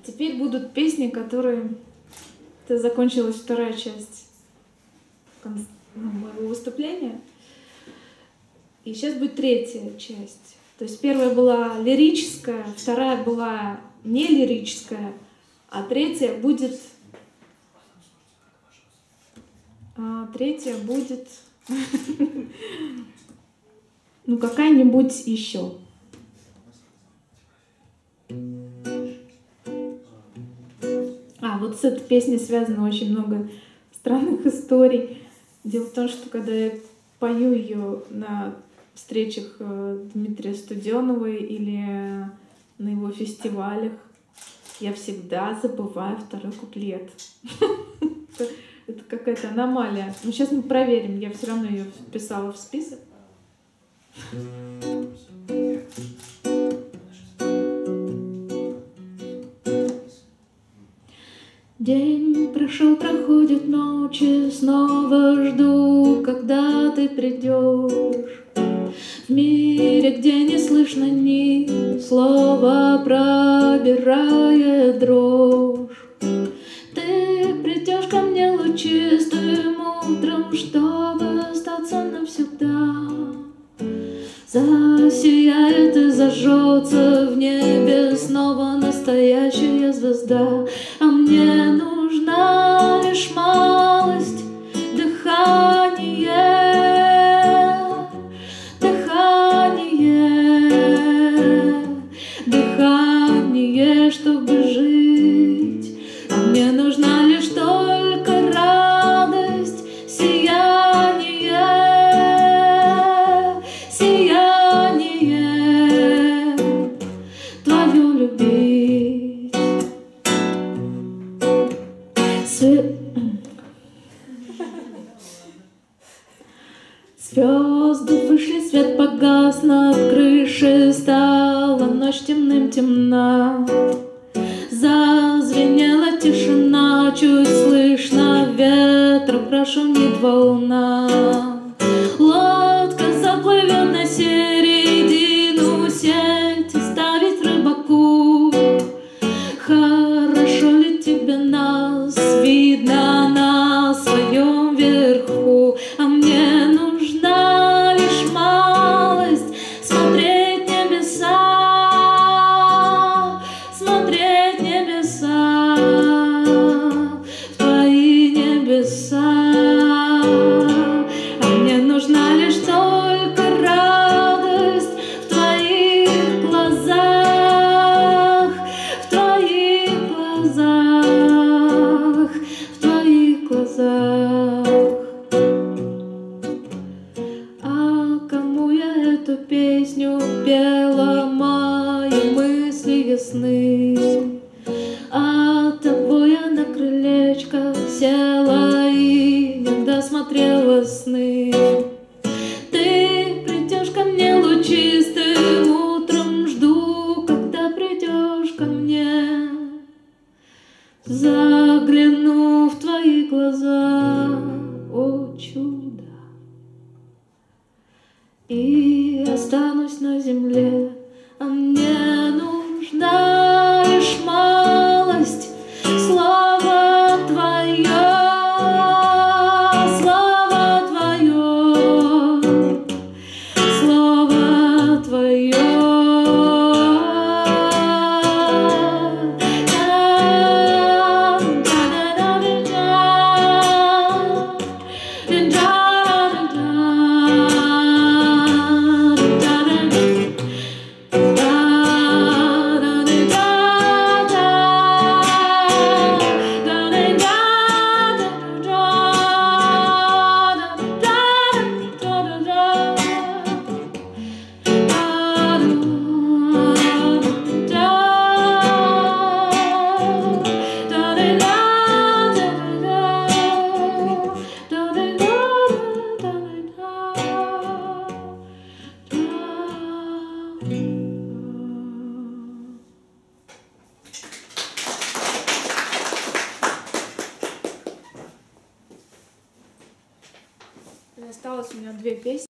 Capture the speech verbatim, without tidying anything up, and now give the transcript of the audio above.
теперь будут песни, которые... Это закончилась вторая часть моего выступления. И сейчас будет третья часть. То есть первая была лирическая, вторая была не лирическая, а третья будет... А третья будет... Ну, какая-нибудь еще. А, вот с этой песней связано очень много странных историй. Дело в том, что когда я пою ее на встречах Дмитрия Студенова или на его фестивалях, я всегда забываю второй куплет. Это какая-то аномалия. Но сейчас мы проверим. Я все равно ее вписала в список. День прошел, проходит ночи, снова жду, когда ты придешь. В мире, где не слышно ни слова, пробирает дрожь. Ты придешь ко мне лучистым утром, чтобы остаться навсегда. Засияет и зажжется в небе снова настоящая звезда. А мне нужна лишь малость дыхание, дыхание, дыхание, чтобы жить. А мне нужна лишь только радость, сияние, сияние, твою любить. Све... Звезды вышли, свет погас над крышей, стала ночь темным темна. Зазвенела тишина, чуть слышно ветра прошумит волна. Лодка заплывет на середину, сеть ставить рыбаку. Хорошо ли тебе нас видно на своем верху? А мне нужна лишь малость смотреть небеса, смотреть небеса, в твои небеса. А мне нужна лишь только радость в твоих глазах, в твоих глазах, в твоих глазах. А кому я эту песню пела, мои мысли ясны. От того я на крылечко села и иногда смотрела сны. Ты придешь ко мне лучистым утром, жду, когда придешь ко мне. Загляну в твои глаза, о чудо, и останусь на земле. А мне нужна лишь малость, слава твоя, слава твоя, слава твоя. Осталось у меня две песни.